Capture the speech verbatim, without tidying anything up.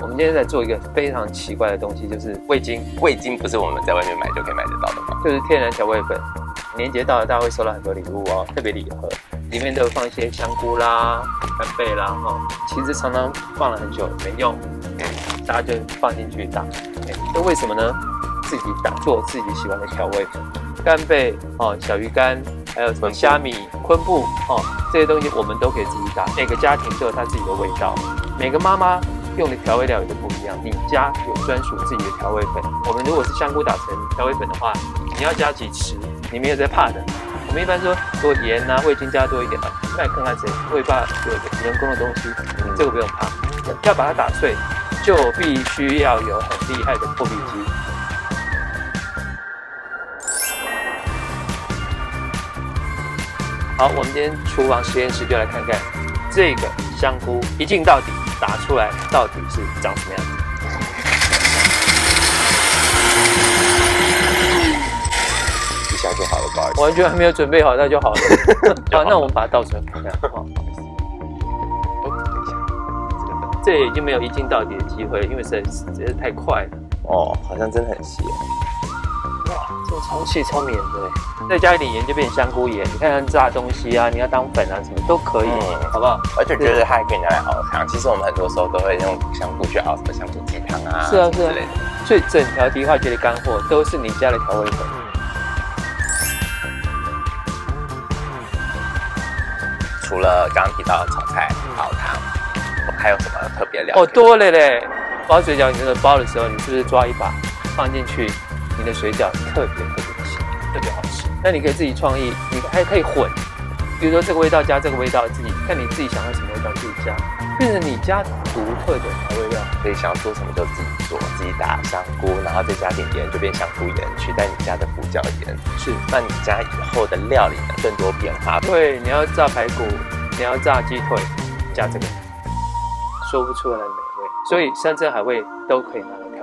我们今天在做一个非常奇怪的东西，就是味精。 味精不是我们在外面买就可以买得到的吗？ 就是天然调味粉。年节到了，大家会收到很多礼物哦，特别礼盒，里面都有放一些香菇啦、干贝啦，哈、哦，其实常常放了很久没用，大家就放进去打。那为什么呢？自己打做自己喜欢的调味粉，干贝哦、小鱼干，还有什么虾米、昆布哦，这些东西我们都可以自己打。每个家庭都有它自己的味道，每个妈妈用的调味料也都不一样。你家有专属自己的调味粉。我们如果是香菇打成调味粉的话，你要加几匙，你没有在怕的。我们一般说，如果盐啊、味精加多一点嘛，那看看谁会怕有人工的东西，这个不用怕。要把它打碎，就必须要有很厉害的破壁机。好，我们今天厨房实验室就来看看这个香菇一镜到底打出来到底是长什么样子。 一下就好了，不好意思。 完全还没有准备好，那就好了。好，那我们把它倒出来看看。哦，这已经没有一镜到底的机会了，因为实在实在是太快了。 哦，好像真的很细。 哇，这个超细超绵的，再加一点盐就变香菇盐。你看看炸东西啊，你要当粉啊，什么都可以，嗯、好不好？ 而且觉得它还可以拿来熬汤。其实我们很多时候都会用香菇去熬什么香菇鸡汤啊， 是啊是啊之类的。 所以整条迪化街的干货都是你家的调味粉。 除了刚刚提到的炒菜、熬汤，还有什么特别料理？ 哦，多了嘞！包水饺，你那个包的时候，你是不是抓一把放进去？你的水饺特别特别的香，特别好吃。那你可以自己创意，你还可以混，比如说这个味道加这个味道，自己看你自己想要什么味道自己加，变成你家独特的调味料。 所以想要做什么就自己做，自己打香菇，然后再加点盐，就变香菇盐，取代你家的胡椒盐。 是， 那你家以后的料理呢更多变化。 对，你要炸排骨，你要炸鸡腿，加这个，说不出来的美味。所以山珍海味都可以拿来调。